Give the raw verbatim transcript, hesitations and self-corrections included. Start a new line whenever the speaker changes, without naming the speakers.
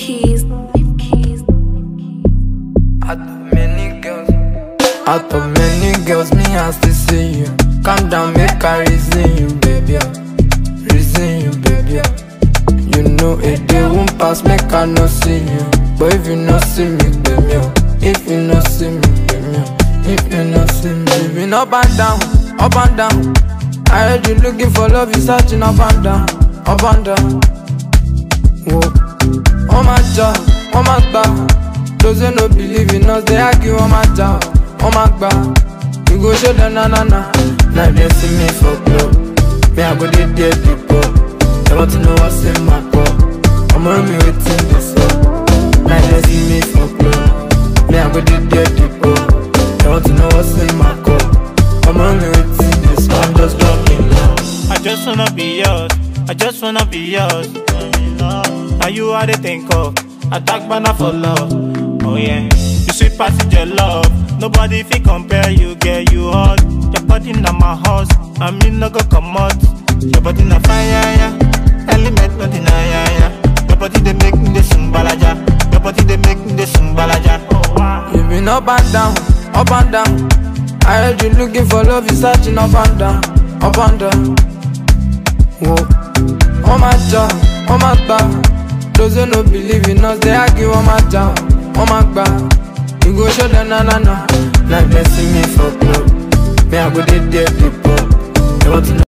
keys.
Out of many girls, out of many girls, me I still see you. Calm down, make I reason you, baby. Reason you, baby. You know a day won't pass, make I no see you. But if you no see me, baby, if you no see me, baby, if you no see me, you've been up and down, up and down. I heard you looking for love, you searching up and down, up and down. Whoa, oh my job, oh my God. Those who no believe in us, they argue on my job, on my God. You go show them na na na. Now they see me for club, me I go dey there people. They want to know what's in my cup. I'm on me waiting this up. Now they see me for club, me I go dey there people. They want to know what's in my cup. I'm on me waiting this up. I'm just talking love.
I just wanna be yours, I just wanna be yours. Now you are the think of, attack banner for love. Oh yeah, you sweet passenger love. Nobody fit compare you, get you hot. Your body na my horse, I mean no go come out. Your body na fire, yeah. Element no deny, yeah, yeah. Your body they make me the sing balaja. Your body they make me the sing balaja. Oh wow.
You've been up and down, up and down. I heard you looking for love, you searching up and down, up and down. Whoa, oh my job, oh my God. Those who no believe in us, they argue on my job, on my God. You go show them na na na. Now they see me for club, me I go dey there people. They want to know